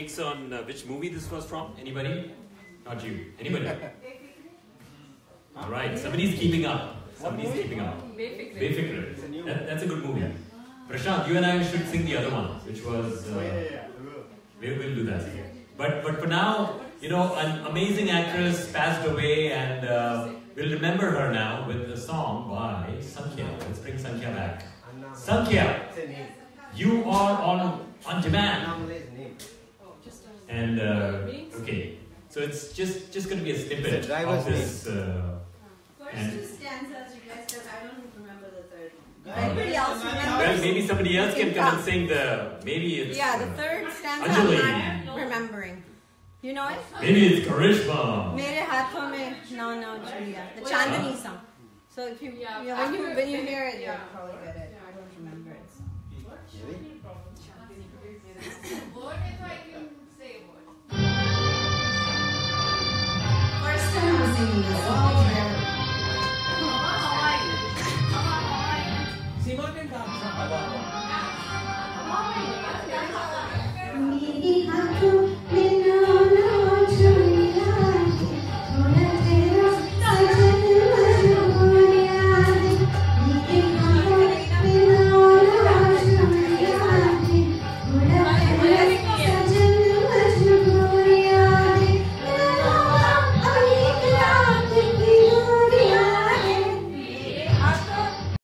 takes on which movie this was from? Anybody? Not you. Anybody? All right. Somebody's keeping up. Somebody's keeping up. Befikr. That's a good movie. Prashant, you and I should sing the other one, which was. We'll do that. But for now, you know, an amazing actress passed away, and we'll remember her now with a song by Sankhya. Let's bring Sankhya back. Sankhya, you are on demand. And okay, so it's just going to be a snippet of this. First two stanzas, you guys, because I don't remember the third. Anybody else remember? Well, maybe somebody else can come and sing maybe it's... Yeah, the third stanza Anjali. I'm not remembering. You know it? Maybe it's Karishma. Mere haathon mein, no, Julia. The Chandani song. So if you, when you hear it, you'll probably get it. I don't remember it. First time I'm singing this song.